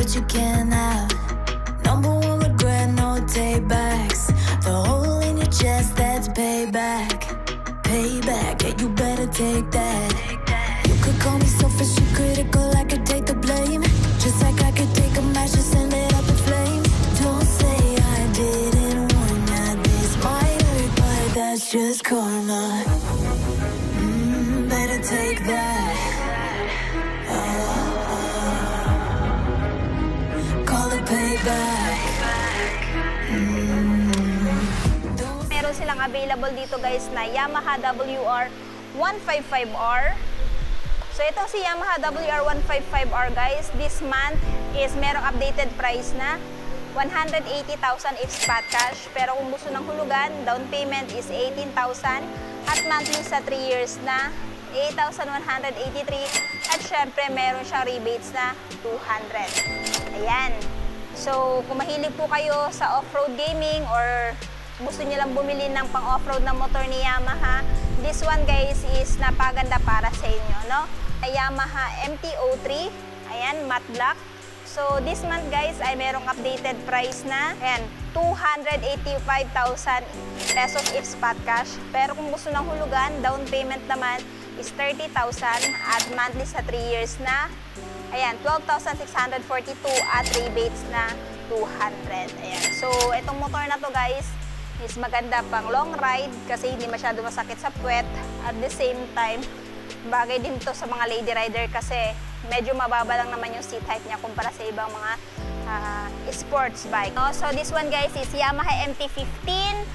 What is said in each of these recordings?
what you can't have. Number one regret, no taybacks. The hole in your chest, that's payback. Payback, yeah, you better take that. You could call me selfish and critical, I could take the blame. Just like I could take a match and send it up in flames. Don't say I didn't want that. This might hurt, but that's just karma. Better take that. Call it payback. Meron silang available dito guys na Yamaha WR 155R. So ito si Yamaha WR 155R guys, this month is merong updated price na 180,000 if spot cash. Pero kung gusto ng hulugan, down payment is 18,000 at monthly sa 3 years na 8,183 at syempre meron siyang rebates na 200. Ayan. So kung mahilig po kayo sa off-road gaming or gusto niyo lang bumili ng pang off-road na motor ni Yamaha, this one guys is napaganda para sa inyo, no? Yamaha MT-03, ayan, matte black. So this month guys ay merong updated price na, ayan, 285,000 pesos if spot cash. Pero kung gusto ng hulugan, down payment naman is 30,000 at monthly sa 3 years na, ayan, 12,642 at rebates na 200. Ayan. So itong motor na to guys is maganda pang long ride kasi hindi masyado masakit sa puwet. At the same time, bagay din to sa mga lady rider kasi medyo mababa lang naman yung seat height niya kumpara sa ibang mga sports bike. So this one guys is Yamaha MT-15.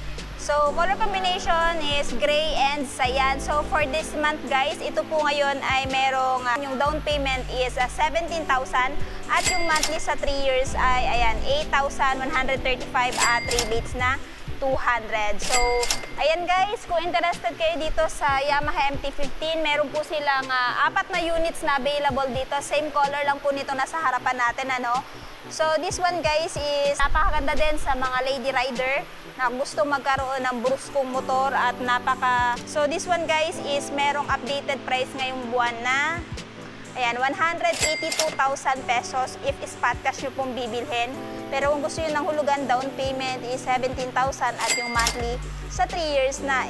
So color combination is gray and cyan. So for this month guys, ito po ngayon ay merong yung down payment is 17,000 at yung monthly sa 3 years ay ayan 8,135 at rebates na 200. So, ayan guys, kung interested kayo dito sa Yamaha MT-15, meron po silang 4 na units na available dito. Same color lang po nito nasa harapan natin, ano? So, this one guys is napakaganda din sa mga lady rider na gusto magkaroon ng bruskong motor at So, this one guys is merong updated price ngayong buwan na ayan, 182,000 pesos if spot cash nyo pong bibilhin. Pero kung gusto nyo ng hulugan, down payment is 17,000 at yung monthly sa 3 years na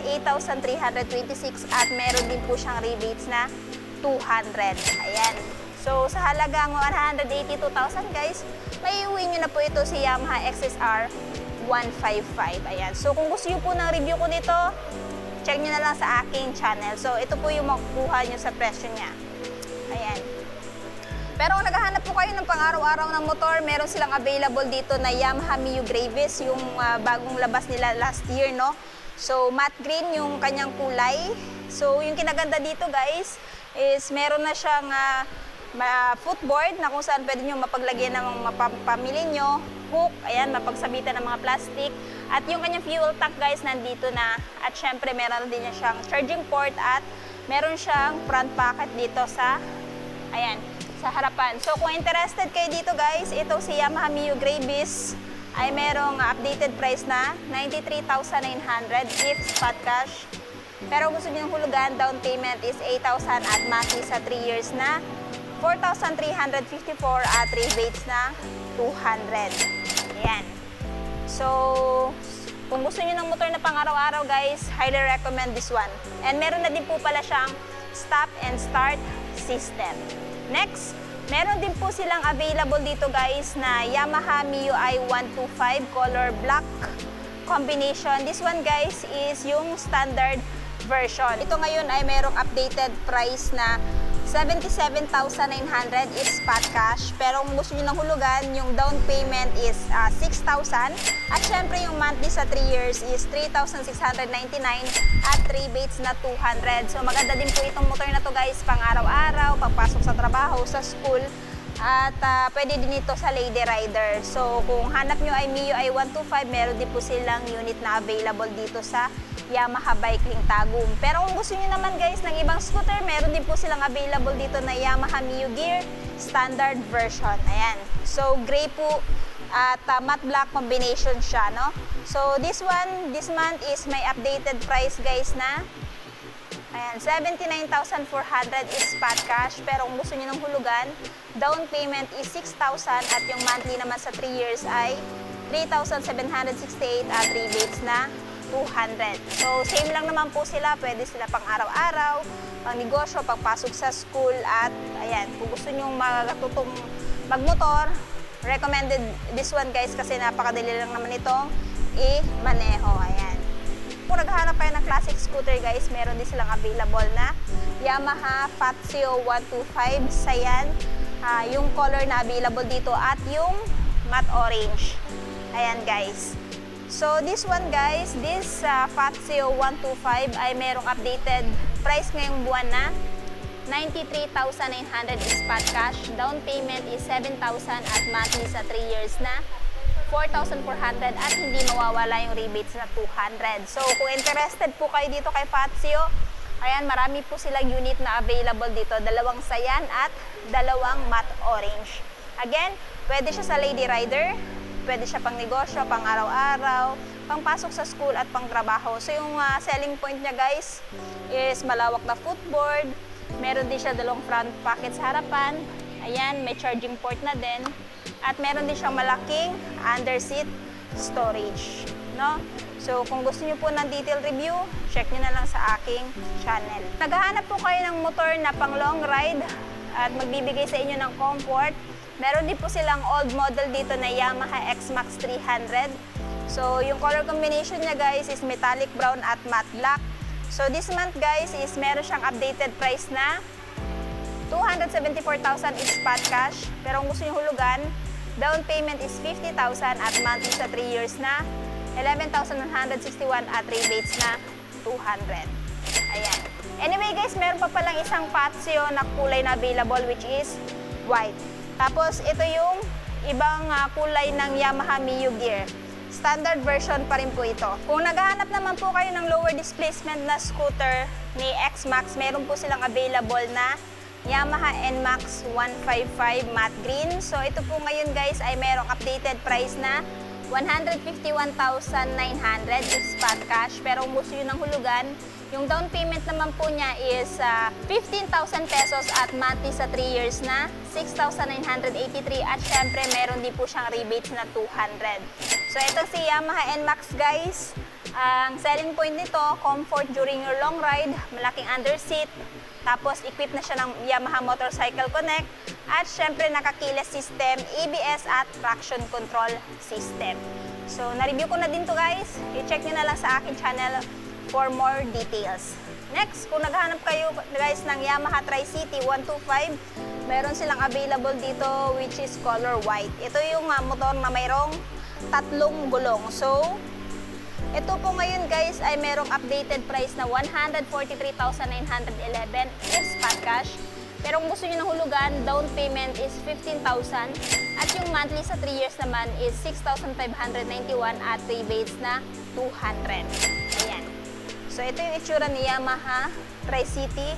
8,326 at meron din po siyang rebates na 200. Ayan. So sa halagang 182,000 guys, may iuwi nyo na po ito si Yamaha XSR 155. Ayan. So kung gusto nyo po ng review ko nito, check nyo na lang sa aking channel. So ito po yung makukuha nyo sa presyo niya. Ayan. Pero kung naghahanap po kayo ng pang-araw-araw ng motor, meron silang available dito na Yamaha Mio Gravis, yung bagong labas nila last year, no? So, matte green yung kanyang kulay. So, yung kinaganda dito, guys, is meron na siyang footboard na kung saan pwede nyo mapaglagyan ng mga pamili nyo, hook, ayan, mapagsabitan ng mga plastic. At yung kanyang fuel tank, guys, nandito na. At syempre, meron din niya siyang charging port at meron siyang front pocket dito sa, ayan, sa harapan. So kung interested kayo dito guys, ito si Yamaha Mio Gravis ay merong updated price na 93,900 if spot cash. Pero gusto niyo ng hulugan, down payment is 8,000 at monthly sa 3 years na 4,354 at rebates na 200. Ayan. So kung gusto niyo ng motor na pang araw-araw guys, highly recommend this one. And meron na din po pala siyang stop and start system. Next, meron din po silang available dito guys na Yamaha Mio i125 color black combination. This one guys is yung standard version. Ito ngayon ay merong updated price na 77,900 if spot cash. Pero kung gusto nyo ng hulugan, yung down payment is 6,000. At syempre yung monthly sa 3 years is 3,699 at rebates na 200. So maganda din po itong motor na to guys, pang araw-araw, pagpasok sa trabaho, sa school. At pwede din ito sa lady rider. So kung hanap nyo ay Mio i125, meron din po silang unit na available dito sa Yamaha Bike Link Tagum. Pero kung gusto niyo naman guys ng ibang scooter, meron din po silang available dito na Yamaha Mio Gear standard version. Ayan. So gray po at matte black combination siya, no? So this one, this month is may updated price guys na ayan, 79,400 is spot cash. Pero kung gusto niyo ng hulugan, down payment is 6,000 at yung monthly naman sa 3 years ay 3,768 at rebates na 200. So, same lang naman po sila. Pwede sila pang araw-araw, pang negosyo, pagpasok sa school, at ayan, kung gusto nyo magtutong magmotor, recommended this one guys kasi napakadali lang naman itong i-maneho. Ayan. Kung naghahanap kayo ng classic scooter guys, meron din silang available na Yamaha Fazio 125 Cyan. Yung color na available dito at yung matte orange. Ayan guys. So this one guys, this Fazio 125 ay merong updated price ngayong buwan na 93,900 is spot cash. Down payment is 7,000 at monthly sa 3 years na 4,400 at hindi mawawala yung rebates na 200. So kung interested po kayo dito kay Fazio, ayan, marami po silang unit na available dito. 2 Cyan at 2 matte orange. Again, pwede siya sa lady rider. Pwede siya pang negosyo, pang araw-araw, pang pasok sa school at pang trabaho. So yung selling point niya guys is malawak na footboard. Meron din siya 2 front pocket sa harapan. Ayan, may charging port na din. At meron din siyang malaking under seat storage. No? So kung gusto niyo po ng detail review, check niyo na lang sa aking channel. Naghahanap po kayo ng motor na pang long ride at magbibigay sa inyo ng comfort. Meron din po silang old model dito na Yamaha X-Max 300. So, yung color combination niya guys is metallic brown at matte black. So, this month guys is meron siyang updated price na 274,000 is spot cash. Pero kung gusto nyo hulugan, down payment is 50,000 at monthly sa 3 years na 11,161 at rebates na 200. Ayan. Anyway guys, meron pa palang isang Fazio na kulay na available which is white. Tapos, ito yung ibang kulay ng Yamaha Mio Gear. Standard version pa rin po ito. Kung naghahanap naman po kayo ng lower displacement na scooter ni X-Max, meron po silang available na Yamaha NMAX 155 matte green. So, ito po ngayon guys ay merong updated price na 151,900 is spot cash. Pero kung gusto nyo ng hulugan, yung down payment naman po niya is 15,000 pesos at monthly sa 3 years na 6,983 at syempre meron din po siyang rebates na 200. So itong si Yamaha NMAX guys, ang selling point nito, comfort during your long ride, malaking under seat, tapos equipped na siya ng Yamaha Motorcycle Connect at syempre naka-keyless system, ABS at traction control system. So na-review ko na din to guys, i-check nyo na lang sa akin channel for more details. Next, kung naghahanap kayo guys ng Yamaha Tri-City 125, meron silang available dito which is color white. Ito yung motor na mayroong 3 gulong. So, ito po ngayon guys ay merong updated price na 143,911 is spot cash. Pero kung gusto nyo ng hulugan, down payment is 15,000 at yung monthly sa 3 years naman is 6,591 at rebates na 200. Ayan. So, ito yung itsura ni Yamaha Tri-City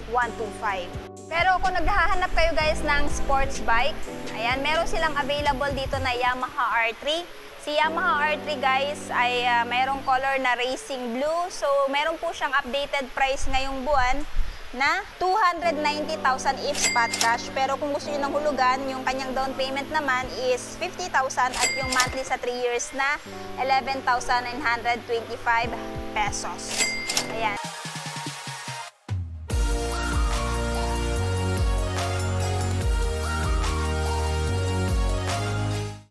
125. Pero kung naghahanap kayo guys ng sports bike, ayan, meron silang available dito na Yamaha R3. Si Yamaha R3 guys ay mayroong color na racing blue. So, meron po siyang updated price ngayong buwan na 290,000 if spot cash. Pero kung gusto nyo ng hulugan, yung kanyang down payment naman is 50,000 at yung monthly sa 3 years na 11,925 pesos. Ayan.